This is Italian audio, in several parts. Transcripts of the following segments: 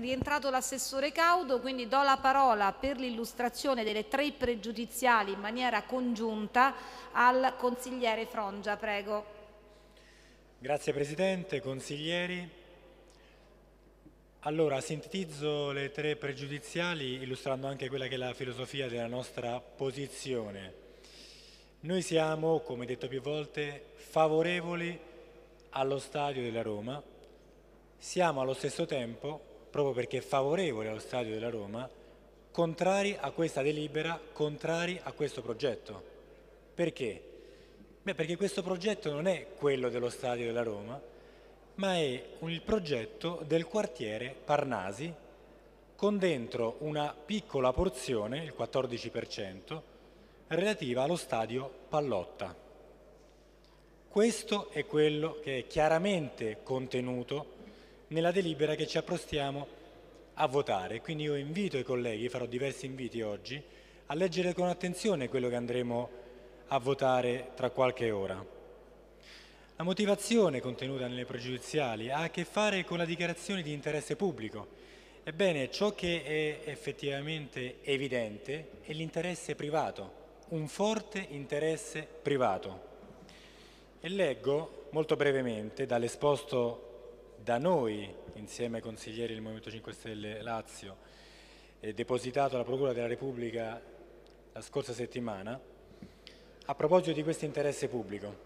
rientrato l'assessore Caudo, quindi do la parola per l'illustrazione delle 3 pregiudiziali in maniera congiunta al consigliere Frongia, prego. Grazie Presidente, consiglieri. Allora, sintetizzo le 3 pregiudiziali illustrando anche quella che è la filosofia della nostra posizione. Noi siamo, come detto più volte, favorevoli allo Stadio della Roma. Siamo allo stesso tempo, proprio perché favorevoli allo Stadio della Roma, contrari a questa delibera, contrari a questo progetto. Perché? Beh, perché questo progetto non è quello dello Stadio della Roma, ma è il progetto del quartiere Parnasi, con dentro una piccola porzione, il 14%, relativa allo stadio Pallotta. Questo è quello che è chiaramente contenuto nella delibera che ci apprestiamo a votare. Quindi io invito i colleghi, farò diversi inviti oggi, a leggere con attenzione quello che andremo a votare tra qualche ora. La motivazione contenuta nelle pregiudiziali ha a che fare con la dichiarazione di interesse pubblico. Ebbene, ciò che è effettivamente evidente è l'interesse privato, un forte interesse privato. E leggo molto brevemente dall'esposto da noi, insieme ai consiglieri del Movimento 5 Stelle Lazio, depositato alla Procura della Repubblica la scorsa settimana, a proposito di questo interesse pubblico.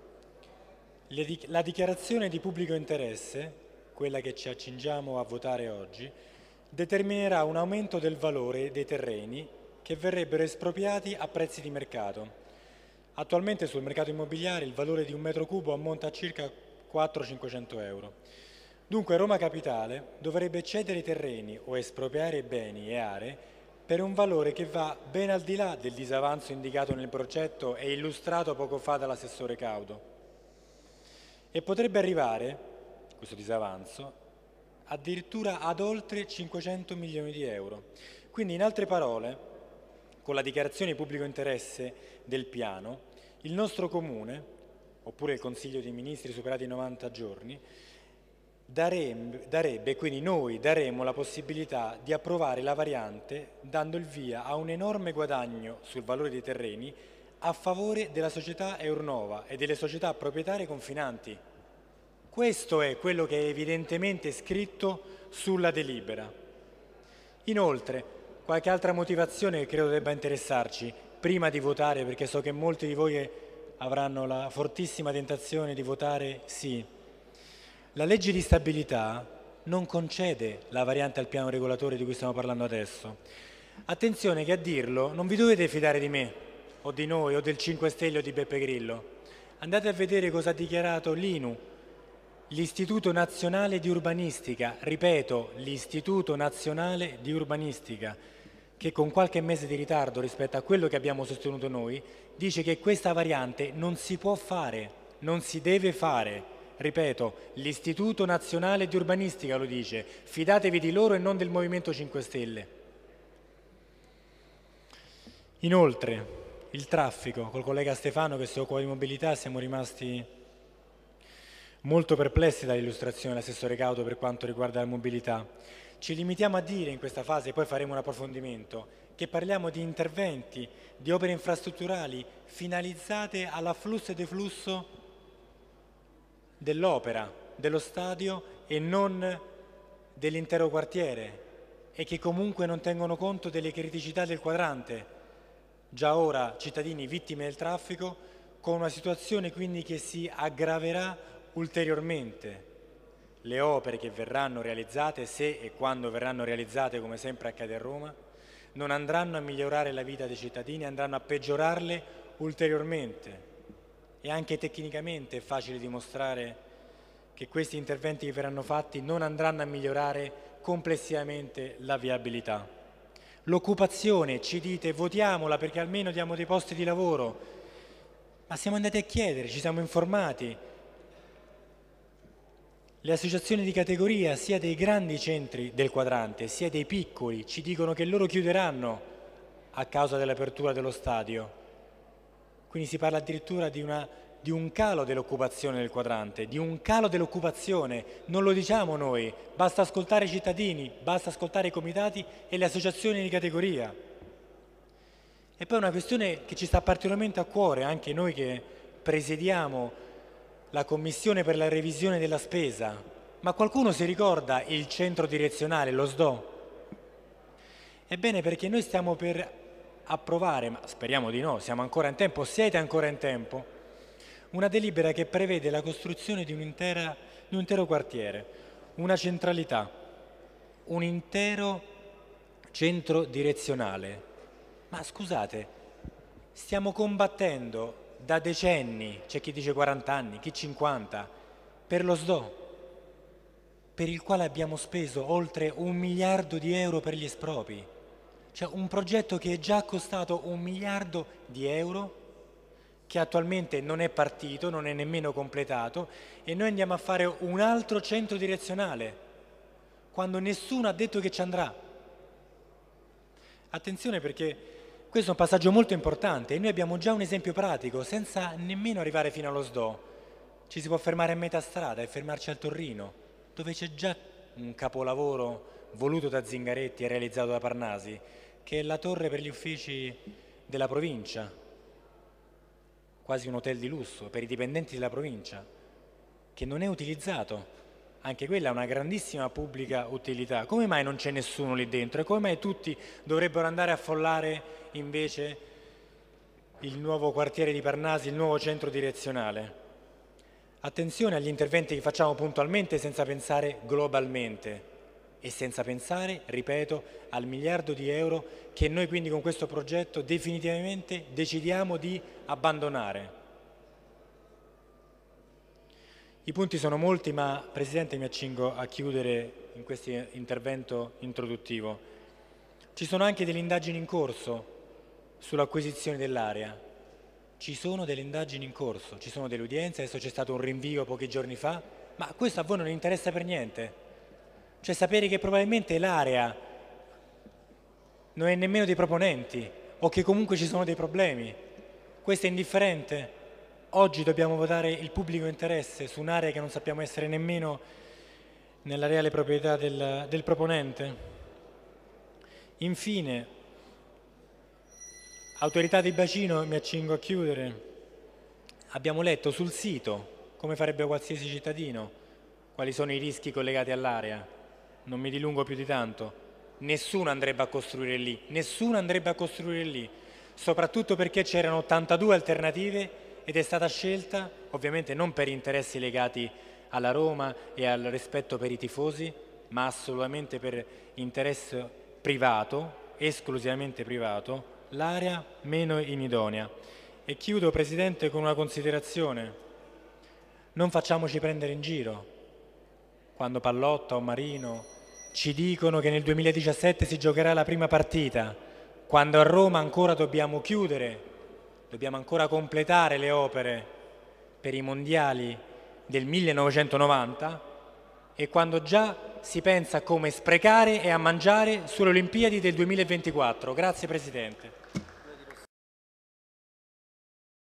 La dichiarazione di pubblico interesse, quella che ci accingiamo a votare oggi, determinerà un aumento del valore dei terreni che verrebbero espropriati a prezzi di mercato. Attualmente sul mercato immobiliare il valore di un metro cubo ammonta a circa 400-500 euro. Dunque Roma Capitale dovrebbe cedere i terreni o espropriare beni e aree per un valore che va ben al di là del disavanzo indicato nel progetto e illustrato poco fa dall'assessore Caudo. E potrebbe arrivare, questo disavanzo, addirittura ad oltre 500 milioni di euro. Quindi in altre parole, con la dichiarazione di pubblico interesse del piano, il nostro Comune, oppure il Consiglio dei Ministri superati i 90 giorni, darebbe, quindi noi daremo la possibilità di approvare la variante dando il via a un enorme guadagno sul valore dei terreni a favore della società Eurnova e delle società proprietarie confinanti. Questo è quello che è evidentemente scritto sulla delibera. Inoltre, qualche altra motivazione che credo debba interessarci prima di votare, perché so che molti di voi avranno la fortissima tentazione di votare sì. La legge di stabilità non concede la variante al piano regolatore di cui stiamo parlando adesso. Attenzione che a dirlo non vi dovete fidare di me, o di noi, o del 5 Stelle o di Beppe Grillo. Andate a vedere cosa ha dichiarato l'INU, l'Istituto Nazionale di Urbanistica, ripeto, l'Istituto Nazionale di Urbanistica, che con qualche mese di ritardo rispetto a quello che abbiamo sostenuto noi, dice che questa variante non si può fare, non si deve fare. Ripeto, l'Istituto Nazionale di Urbanistica lo dice, fidatevi di loro e non del Movimento 5 Stelle. Inoltre, il traffico, col collega Stefano che si occupa di mobilità siamo rimasti molto perplessi dall'illustrazione dell'assessore Caudo per quanto riguarda la mobilità. Ci limitiamo a dire in questa fase, poi faremo un approfondimento, che parliamo di interventi, di opere infrastrutturali finalizzate all'afflusso e deflusso dell'opera, dello stadio e non dell'intero quartiere e che comunque non tengono conto delle criticità del quadrante. Già ora cittadini vittime del traffico, con una situazione quindi che si aggraverà ulteriormente. Le opere che verranno realizzate, se e quando verranno realizzate, come sempre accade a Roma, non andranno a migliorare la vita dei cittadini, andranno a peggiorarle ulteriormente. E anche tecnicamente è facile dimostrare che questi interventi che verranno fatti non andranno a migliorare complessivamente la viabilità. L'occupazione, ci dite, votiamola perché almeno diamo dei posti di lavoro, ma siamo andati a chiedere, ci siamo informati. Le associazioni di categoria, sia dei grandi centri del quadrante, sia dei piccoli, ci dicono che loro chiuderanno a causa dell'apertura dello stadio. Quindi si parla addirittura di una di un calo dell'occupazione del quadrante, di un calo dell'occupazione, non lo diciamo noi, basta ascoltare i cittadini, basta ascoltare i comitati e le associazioni di categoria. E poi una questione che ci sta particolarmente a cuore, anche noi che presiediamo la Commissione per la revisione della spesa, ma qualcuno si ricorda il centro direzionale, lo SDO? Ebbene, perché noi stiamo per approvare, ma speriamo di no, siamo ancora in tempo, siete ancora in tempo, una delibera che prevede la costruzione di un intero quartiere, una centralità, un intero centro direzionale. Ma scusate, stiamo combattendo da decenni, c'è chi dice 40 anni, chi 50, per lo SDO, per il quale abbiamo speso oltre 1 miliardo di euro per gli espropri. Cioè un progetto che è già costato 1 miliardo di euro, che attualmente non è partito, non è nemmeno completato, e noi andiamo a fare un altro centro direzionale, quando nessuno ha detto che ci andrà. Attenzione, perché questo è un passaggio molto importante e noi abbiamo già un esempio pratico, senza nemmeno arrivare fino allo SDO. Ci si può fermare a metà strada e fermarci al Torrino, dove c'è già un capolavoro voluto da Zingaretti e realizzato da Parnasi, che è la torre per gli uffici della provincia, quasi un hotel di lusso per i dipendenti della provincia, che non è utilizzato. Anche quella è una grandissima pubblica utilità. Come mai non c'è nessuno lì dentro? E come mai tutti dovrebbero andare a affollare invece il nuovo quartiere di Parnasi, il nuovo centro direzionale? Attenzione agli interventi che facciamo puntualmente senza pensare globalmente e senza pensare, ripeto, al miliardo di euro che noi quindi con questo progetto definitivamente decidiamo di abbandonare. I punti sono molti, ma Presidente mi accingo a chiudere in questo intervento introduttivo. Ci sono anche delle indagini in corso sull'acquisizione dell'area. Ci sono delle indagini in corso, ci sono delle udienze, adesso c'è stato un rinvio pochi giorni fa, ma questo a voi non interessa per niente. Cioè sapere che probabilmente l'area non è nemmeno dei proponenti o che comunque ci sono dei problemi. Questo è indifferente. Oggi dobbiamo votare il pubblico interesse su un'area che non sappiamo essere nemmeno nella reale proprietà del proponente. Infine, autorità di bacino, mi accingo a chiudere. Abbiamo letto sul sito, come farebbe qualsiasi cittadino, quali sono i rischi collegati all'area. Non mi dilungo più di tanto. Nessuno andrebbe a costruire lì, nessuno andrebbe a costruire lì, soprattutto perché c'erano 82 alternative ed è stata scelta, ovviamente non per interessi legati alla Roma e al rispetto per i tifosi, ma assolutamente per interesse privato, esclusivamente privato, l'area meno inidonea. E chiudo, Presidente, con una considerazione. Non facciamoci prendere in giro quando Pallotta o Marino ci dicono che nel 2017 si giocherà la prima partita, quando a Roma ancora dobbiamo chiudere, dobbiamo ancora completare le opere per i mondiali del 1990 e quando già si pensa a come sprecare e a mangiare sulle Olimpiadi del 2024. Grazie Presidente.